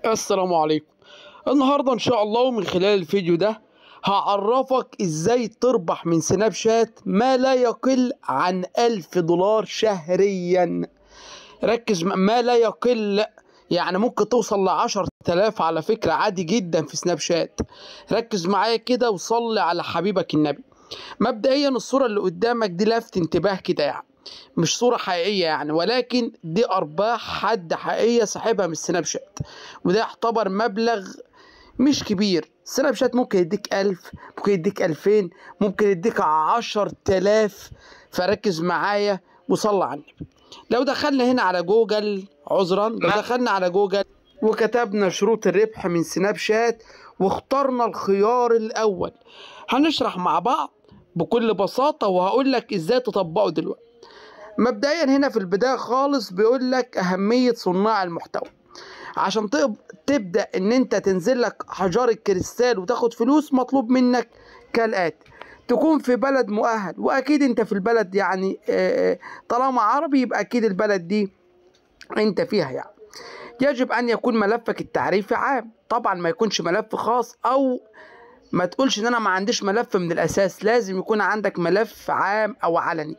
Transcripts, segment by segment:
السلام عليكم. النهاردة إن شاء الله ومن خلال الفيديو ده هعرفك إزاي تربح من سناب شات ما لا يقل عن $1000 شهريا. ركز، ما لا يقل، يعني ممكن توصل ل10,000 على فكرة، عادي جدا في سناب شات. ركز معايا كده وصلي على حبيبك النبي. مبدئيا الصورة اللي قدامك دي لفت انتباه كده، يعني مش صورة حقيقية يعني، ولكن دي أرباح حد حقيقية صاحبها من السناب شات، وده يعتبر مبلغ مش كبير. سناب شات ممكن يديك 1000، ممكن يديك 2000، ممكن يديك 10,000. فركز معايا وصلى على النبي. لو دخلنا هنا على جوجل، لو دخلنا على جوجل وكتبنا شروط الربح من سناب شات واخترنا الخيار الأول، هنشرح مع بعض بكل بساطة وهقول لك ازاي تطبقه دلوقتي. مبدئيا هنا في البداية خالص بيقول لك أهمية صناع المحتوى. عشان تبدأ ان انت تنزل لك حجار الكريستال وتاخد فلوس، مطلوب منك كالآتي: تكون في بلد مؤهل، واكيد انت في البلد، يعني طالما عربي يبقى اكيد البلد دي انت فيها يعني. يجب ان يكون ملفك التعريفي عام، طبعا ما يكونش ملف خاص، او ما تقولش ان انا ما عنديش ملف من الاساس، لازم يكون عندك ملف عام او علني.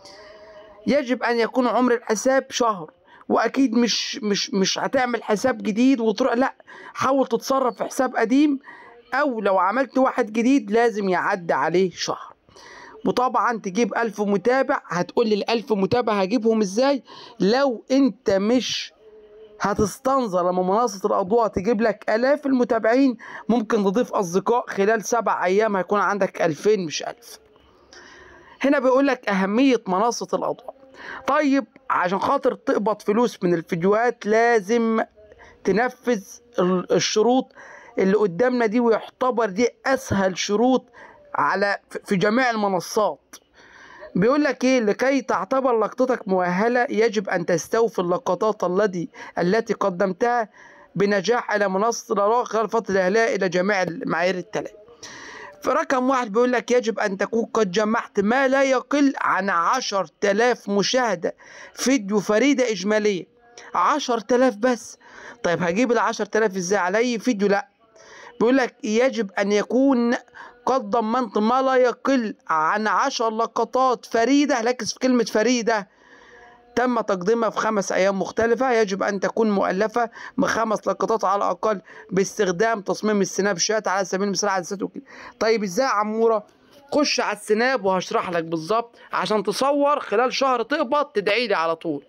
يجب ان يكون عمر الحساب شهر، واكيد مش هتعمل حساب جديد وتروح، لا، حاول تتصرف في حساب قديم، او لو عملت واحد جديد لازم يعدي عليه شهر. وطبعا تجيب 1000 متابع. هتقولي ال1000 متابع هجيبهم ازاي؟ لو انت مش هتستنظر لما منصة الأضواء تجيب لك آلاف المتابعين، ممكن تضيف أصدقاء خلال 7 أيام هيكون عندك 2000 مش 1000. هنا بيقول لك أهمية منصة الأضواء. طيب عشان خاطر تقبض فلوس من الفيديوهات لازم تنفذ الشروط اللي قدامنا دي، ويعتبر دي أسهل شروط في جميع المنصات. بيقول لك ايه: لكي تعتبر لقطتك مؤهلة يجب ان تستوفي اللقطات التي قدمتها بنجاح الى منصة الأضواء خلال فترة الاهلاء الى جميع المعايير التالية. فرقم 1 بيقول لك يجب ان تكون قد جمعت ما لا يقل عن 10,000 مشاهدة فيديو فريدة اجمالية. 10,000 بس. طيب هجيب ال10,000 ازاي على اي فيديو؟ لا، بيقول لك يجب ان يكون قد ضمنت ما لا يقل عن 10 لقطات فريدة. ركز في كلمة فريدة، تم تقديمها في 5 أيام مختلفة. يجب أن تكون مؤلفة ب5 لقطات على الأقل باستخدام تصميم السناب شات على سبيل المثال عدسات وكده. طيب ازاي يا عمورة؟ خش على السناب وهشرح لك بالظبط. عشان تصور خلال شهر تقبض تدعي لي على طول.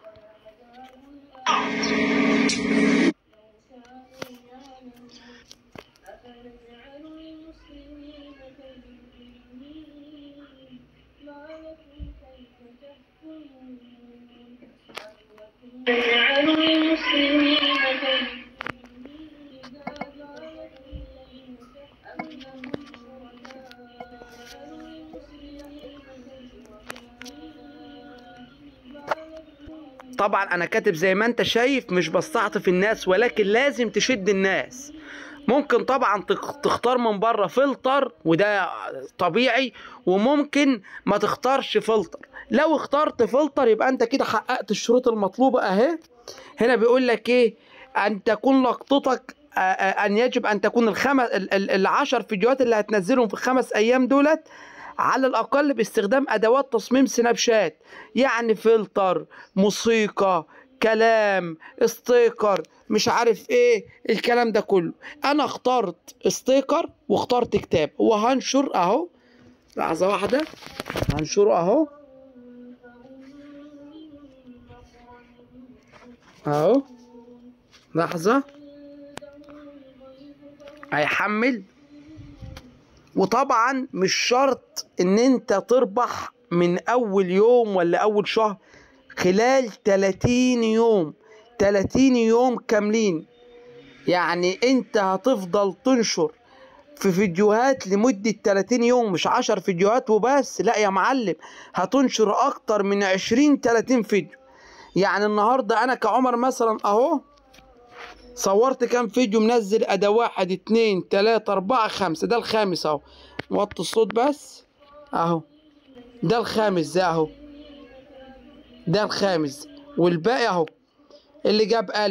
طبعا انا كاتب زي ما انت شايف، مش بستعطف الناس، ولكن لازم تشد الناس. ممكن طبعا تختار من بره فلتر وده طبيعي، وممكن ما تختارش فلتر. لو اخترت فلتر يبقى انت كده حققت الشروط المطلوبة اهي. هنا بيقول لك ايه: ان تكون لقطتك ان يجب ان تكون ال10 فيديوهات اللي هتنزلهم في 5 ايام دولت على الأقل باستخدام أدوات تصميم سناب شات، يعني فلتر، موسيقى، كلام، ستيكر، مش عارف ايه الكلام ده كله. أنا اخترت ستيكر واخترت كتاب، وهنشر أهو. لحظة واحدة، هنشره أهو. أهو لحظة، هيحمل. وطبعا مش شرط ان انت تربح من اول يوم ولا اول شهر، خلال 30 يوم، 30 يوم كاملين. يعني انت هتفضل تنشر في فيديوهات لمدة 30 يوم، مش 10 فيديوهات وبس، لا يا معلم، هتنشر اكتر من 20-30 فيديو. يعني النهاردة انا كعمر مثلا اهو صورت كام فيديو، منزل اداة 1 2 3 4 5، ده الخامس اهو. وطي الصوت بس اهو، ده الخامس، ده اهو، ده الخامس، والباقي اهو اللي جاب 1000.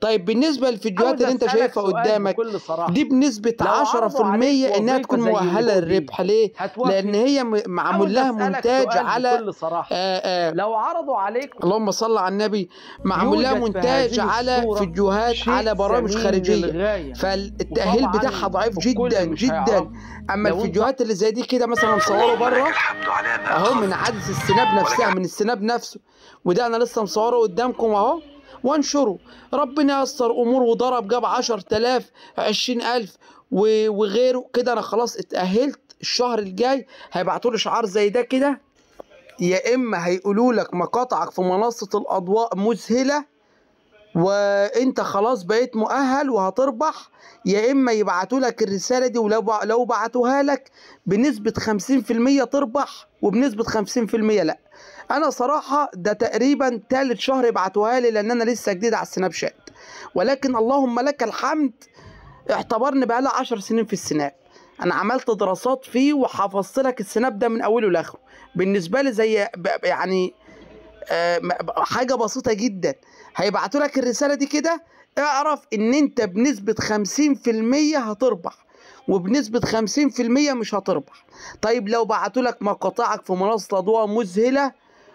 طيب بالنسبه للفيديوهات عاوز اللي انت أسألك شايفها سؤال قدامك بكل صراحة، دي بنسبه لو عرضوا عليك 10% انها تكون وظيفة زي اللي مؤهله جوه دي للربح. ليه؟ هتوافق؟ لان هي معمول عاوز لها أسألك مونتاج سؤال على بكل صراحة، آآ لو عرضوا عليك اللهم صل على النبي، معمول لها يوجد في مونتاج هذه على الصورة فيديوهات شيء على برامج ثمين خارجيه، للغاية، فالتأهيل وطبعا بتاعها ضعيف الكل جدا مش جدا. هيعرفه. اما لو انت الفيديوهات اللي زي دي كده مثلا مصوره بره اهو من عدسه السناب نفسها، من السناب نفسه، وده انا لسه مصوره قدامكم اهو، وانشره. ربنا ييسر امور وضرب جاب 10,000 20,000 وغيره كده، انا خلاص اتأهلت. الشهر الجاي هيبعتوا لي شعار زي ده كده، يا اما هيقولوا لك مقاطعك في منصة الاضواء مذهلة وانت خلاص بقيت مؤهل وهتربح، يا اما يبعتوا لك الرسالة دي، ولو بعتوها لك بنسبة 50% تربح وبنسبة 50% لا. انا صراحة ده تقريبا تالت شهر يبعتوها لي، لان انا لسه جديد على السناب شات، ولكن اللهم لك الحمد اعتبرني بقالي 10 سنين في السناب. انا عملت دراسات فيه وحفظت لك السناب ده من اوله لاخره، بالنسبه لي زي يعني حاجه بسيطه جدا. هيبعتوا لك الرساله دي كده، اعرف ان انت بنسبه 50% هتربح وبنسبه 50% مش هتربح. طيب لو بعتوا لك مقاطعك في منصه اضواء مذهله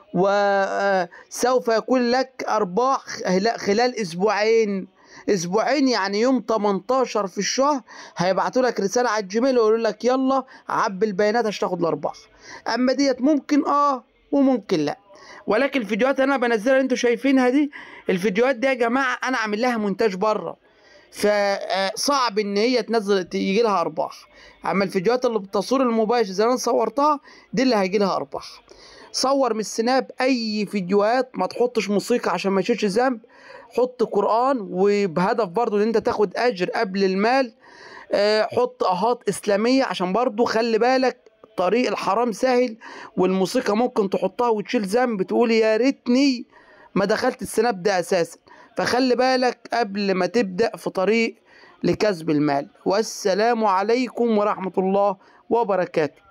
وسوف يكون لك ارباح خلال اسبوعين يعني يوم 18 في الشهر هيبعتوا لك رساله على الجيميل ويقولوا لك يلا عبي البيانات عشان تاخد الارباح. اما ديت ممكن وممكن لا. ولكن الفيديوهات اللي انا بنزلها اللي انتوا شايفينها دي، الفيديوهات دي يا جماعه انا عامل لها مونتاج بره، فصعب ان هي تنزل يجي لها ارباح. اما الفيديوهات اللي بالتصوير المباشر زي ما انا صورتها دي اللي هيجي لها ارباح. صور من السناب اي فيديوهات، ما تحطش موسيقى عشان ما يشيلش ذنب، حط قرآن وبهدف برضو ان انت تاخد اجر قبل المال. حط اهات اسلامية عشان برضو خلي بالك طريق الحرام سهل، والموسيقى ممكن تحطها وتشيل ذنب تقول يا ريتني ما دخلت السناب ده اساسا. فخلي بالك قبل ما تبدأ في طريق لكسب المال. والسلام عليكم ورحمة الله وبركاته.